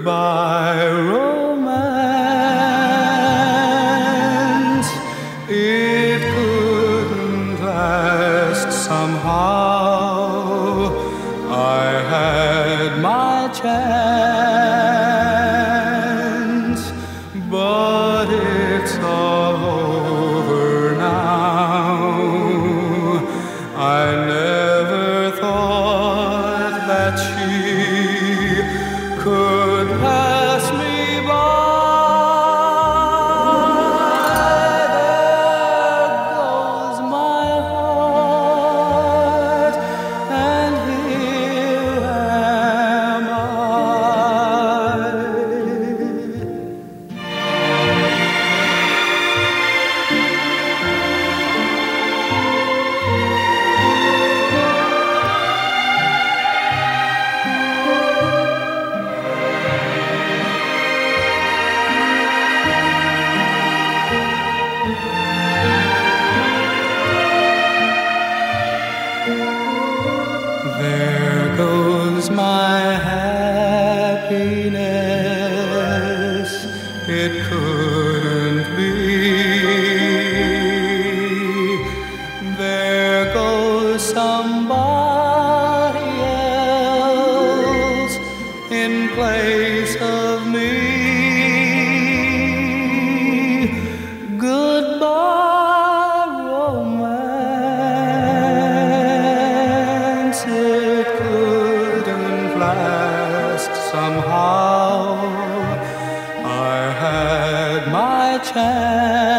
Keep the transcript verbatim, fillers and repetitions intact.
Goodbye, romance. It couldn't last somehow. I had my chance, but it's all over now. I never thought that she could pass me by. There goes my heart, and here am I. There goes my happiness. It couldn't be. There goes somebody else in place of me. Goodbye, romance. It couldn't last somehow. I had my chance,